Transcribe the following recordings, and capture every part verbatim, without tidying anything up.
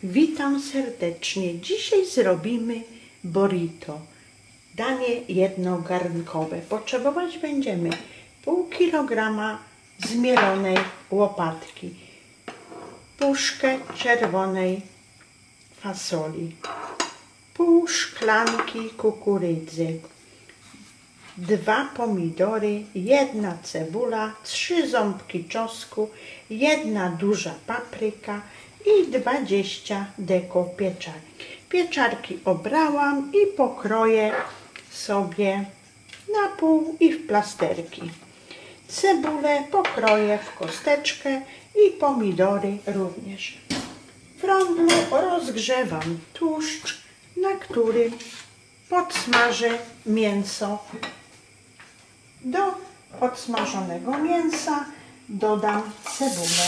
Witam serdecznie. Dzisiaj zrobimy burrito. Danie jednogarnkowe. Potrzebować będziemy pół kilograma zmielonej łopatki, puszkę czerwonej fasoli, pół szklanki kukurydzy, dwa pomidory, jedna cebula, trzy ząbki czosnku, jedna duża papryka i dwadzieścia deko pieczarki. Pieczarki obrałam i pokroję sobie na pół i w plasterki. Cebulę pokroję w kosteczkę i pomidory również. W rondlu rozgrzewam tłuszcz, na którym podsmażę mięso. Do podsmażonego mięsa dodam cebulę.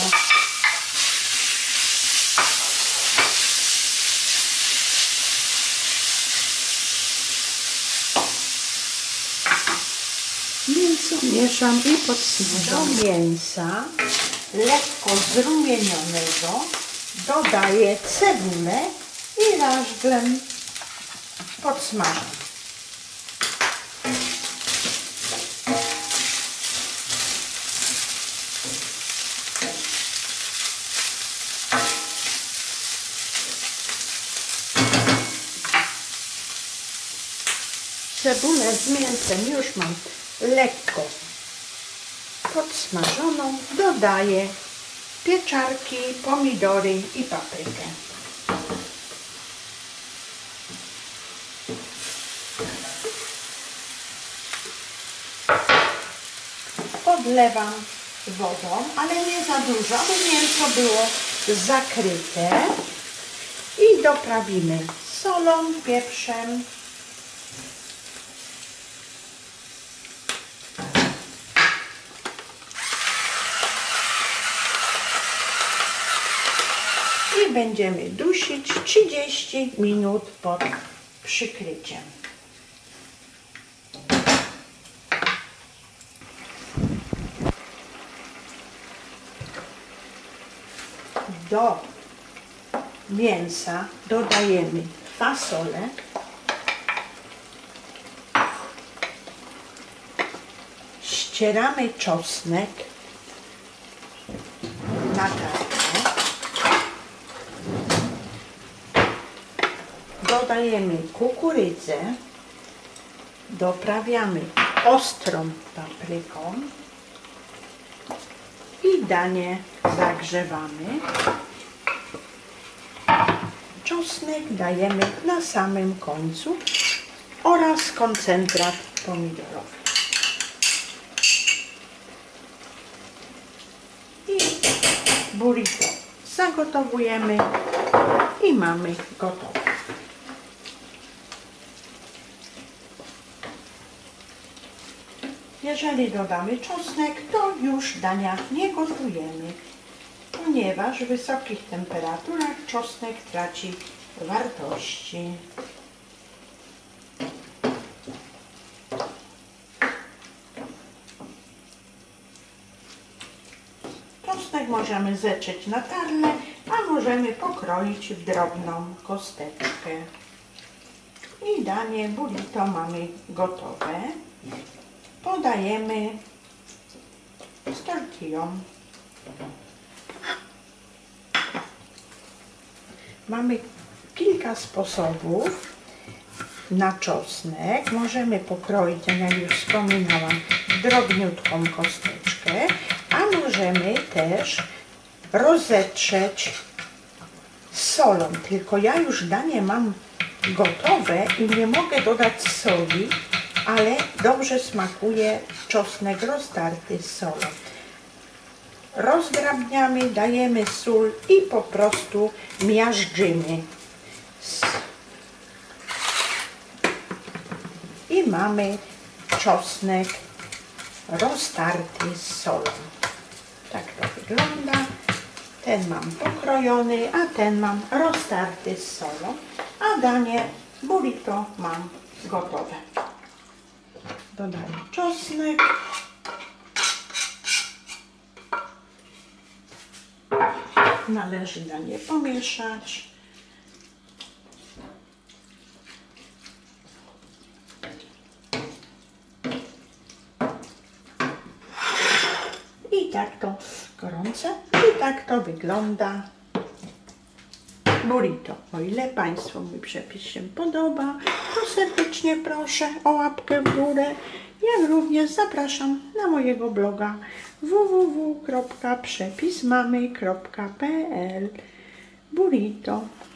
Mięso mieszam i podsmażam. Do mięsa lekko zrumienionego dodaję cebulę i razem podsmażam. Cebulę z mięsem już mam lekko podsmażoną. Dodaję pieczarki, pomidory i paprykę. Podlewam wodą, ale nie za dużo, aby mięso było zakryte. I doprawimy solą, pieprzem. I będziemy dusić trzydzieści minut pod przykryciem. Do mięsa dodajemy fasolę, ścieramy czosnek na tarkę, dodajemy kukurydzę, doprawiamy ostrą papryką i danie zagrzewamy. Czosnek dajemy na samym końcu oraz koncentrat pomidorowy. I burrito zagotowujemy i mamy gotowe. Jeżeli dodamy czosnek, to już dania nie gotujemy, ponieważ w wysokich temperaturach czosnek traci wartości. Czosnek możemy zetrzeć na tarlę, a możemy pokroić w drobną kosteczkę. I danie burrito mamy gotowe. Podajemy z tortillą. Mamy kilka sposobów na czosnek. Możemy pokroić, jak już wspominałam, drobniutką kosteczkę, a możemy też rozetrzeć solą. Tylko ja już danie mam gotowe i nie mogę dodać soli, ale dobrze smakuje czosnek roztarty z solą. Rozdrabniamy, dajemy sól i po prostu miażdżymy. I mamy czosnek roztarty z solą. Tak to wygląda. Ten mam pokrojony, a ten mam roztarty z solą. A danie burrito mam gotowe. Dodaję czosnek. Należy danie pomieszać. tak to gorące i tak to wygląda burrito. O ile Państwu mój przepis się podoba, to serdecznie proszę o łapkę w górę, jak również zapraszam na mojego bloga w w w kropka przepismamy kropka p l. Burrito